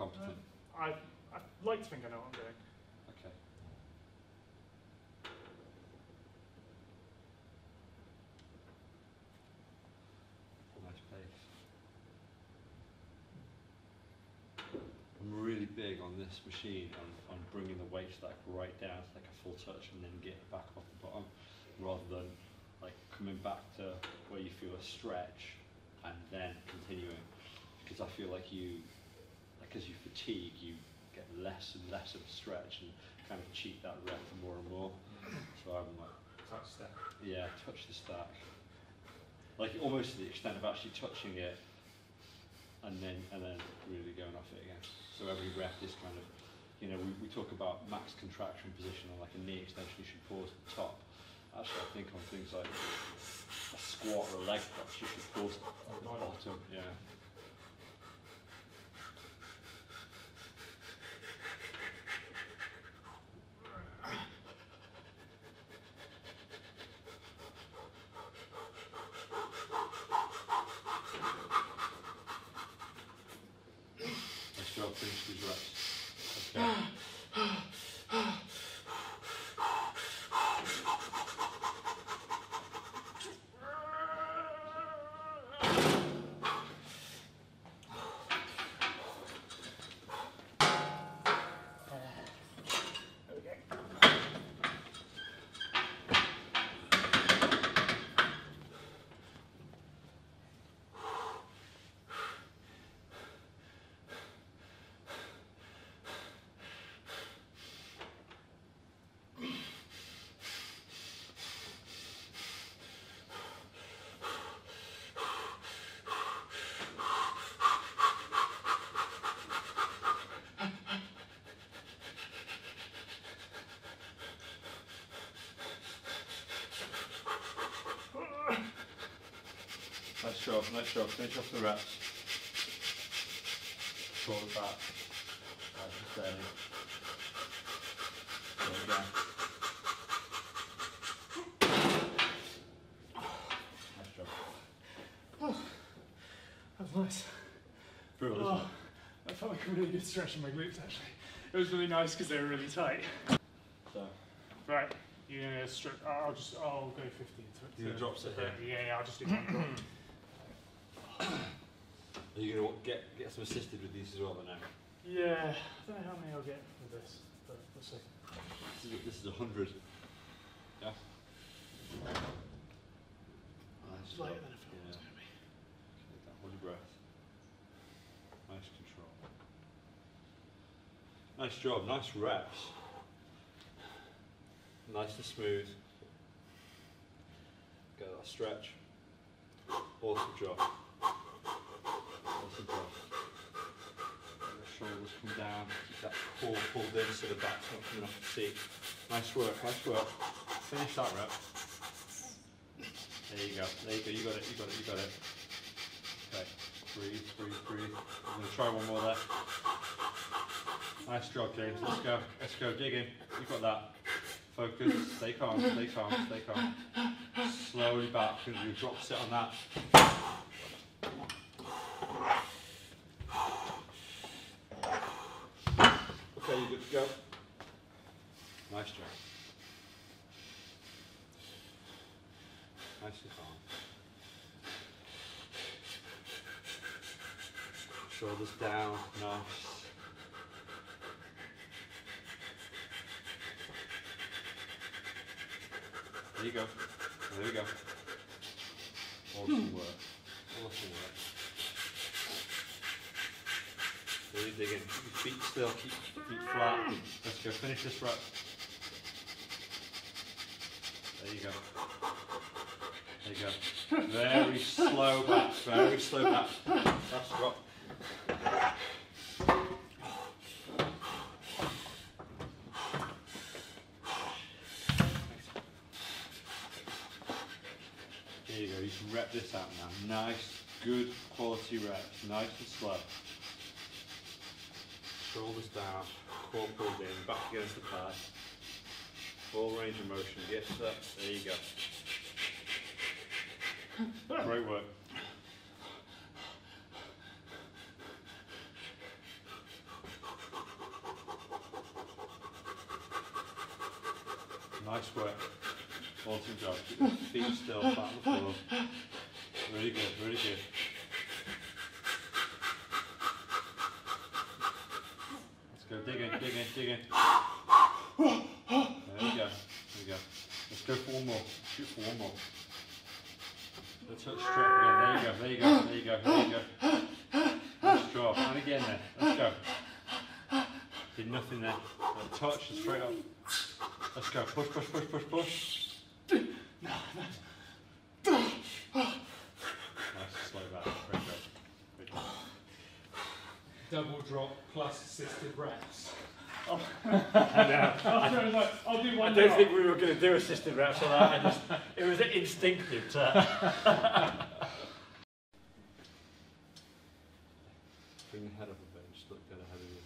competent? I like to think I know what I'm doing. Okay. Nice pace. I'm really big on this machine on bringing the weight stack right down to like a full touch and then get back off the bottom, rather than like coming back to where you feel a stretch and then continuing. Because I feel like as you fatigue, you get less and less of a stretch and kind of cheat that rep more and more. So I'm like, Touch stack. yeah, touch the stack. Like almost to the extent of actually touching it and then really going off it again. So every rep is kind of, you know, we talk about max contraction position on like a knee extension, you should pause at the top. Actually, I think on things like a squat or a leg press, you should pause at the bottom. Yeah. Let's go finish these reps. Okay. Nice job, finish off the reps. Shoulder back, nice and steady. Go again. Nice job. Oh, that was nice. Brutal, isn't it? I felt like a really good stretch in my glutes actually. It was really nice because they were really tight. So, right, you're gonna strip. I'll go 15. You gonna drop sit here? Yeah, I'll just do one drop. Are you going to get some assisted with these as well then now? Yeah, I don't know how many I'll get with this, but we'll see. This is 100. Yeah? Nice. It's lighter than I thought it was going to be. Okay, that, hold your breath. Nice control. Nice job, nice reps. Nice and smooth. Get that stretch. Awesome job. Awesome job. Let the shoulders come down, keep that core pulled in so the back's not coming off the seat. Nice work, nice work. Finish that rep. There you go, you got it, you got it, you got it. Okay, breathe, breathe, breathe. I'm going to try one more there. Nice job, James, let's go, dig in. You got that. Focus, stay calm, stay calm, stay calm. Slowly back, you're going to do a drop sit on that. Okay, you're good to go. Nice job. Nice and calm. Shoulders down, nice. There you go. There we go. Awesome work. Awesome work. Really dig in. Keep your feet still, keep your feet flat. Let's go. Finish this rep. There you go. There you go. Very slow back. Very slow back. Last drop. There you go, you can rep this out now. Nice, good quality reps, nice and slow. Shoulders down, core pulled in, back against the pad. Full range of motion, get up, there you go. Great work. Awesome job. Keep your feet still, flat on the floor. Really good, really good. Let's go, dig in, dig in, dig in. There we go, there we go. Let's go for one more, shoot for one more. Let's touch straight up again, there you go, there you go, there you go, there you go. Nice job, and again there, let's go. Did nothing there, touch and straight up. Let's go, push, push, push, push, push. Nice, slow back, very good. Very good. Double drop plus assisted reps. Oh. I'll do one I don't drop. think we were going to do assisted reps on that. It was instinctive to bring your head up a bit and just look dead ahead of you.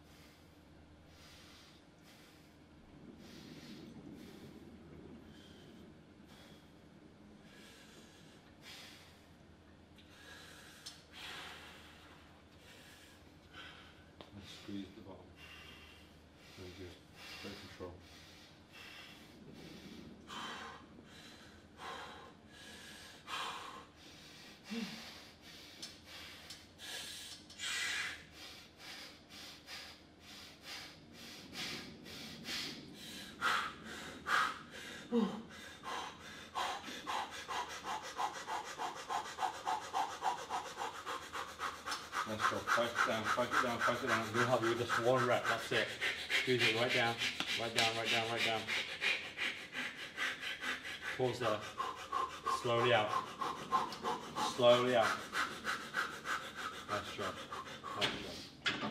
And squeeze the bottom. Very good. Great control. Nice job. Fight it down, fight it down, fight it down. We'll help you with this one rep. That's it. Squeeze it right down, right down, right down, right down. Pause there. Slowly out. Slowly out. Nice job. Nice job.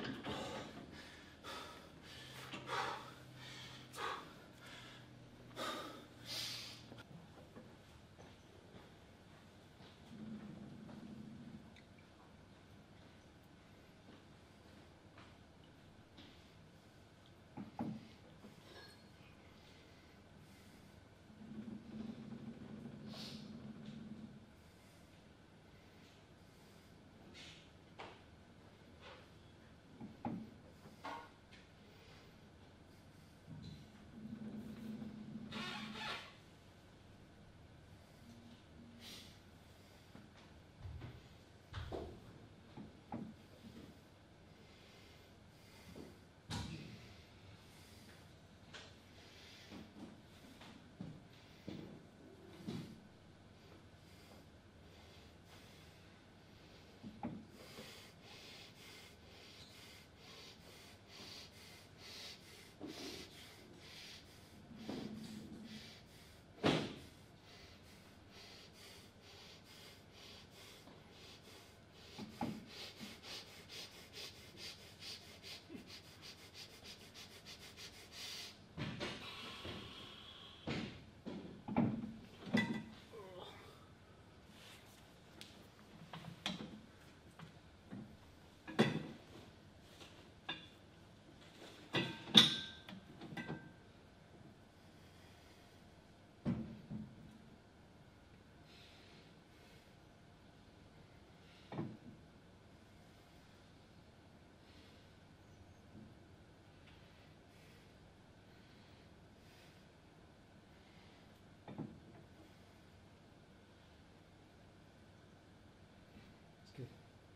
Good.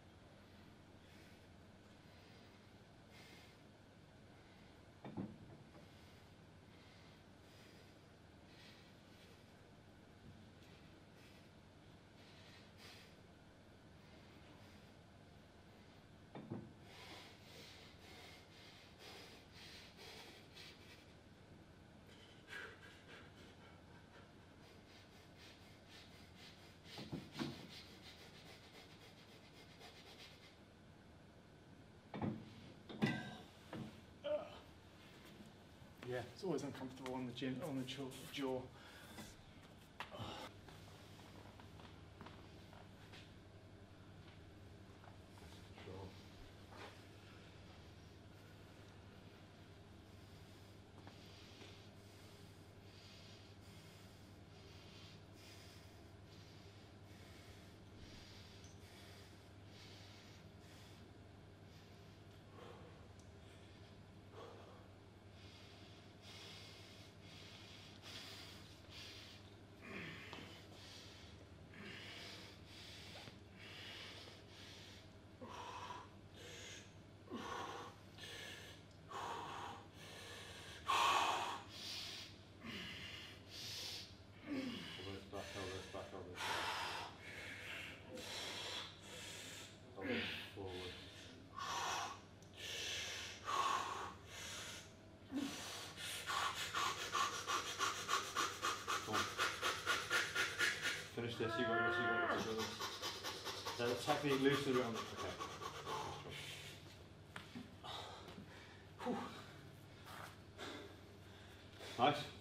Yeah, it's always uncomfortable on the jaw. finish this, you got this, you got this, you got this. So the technique loosen around it. Okay. Whew. Nice.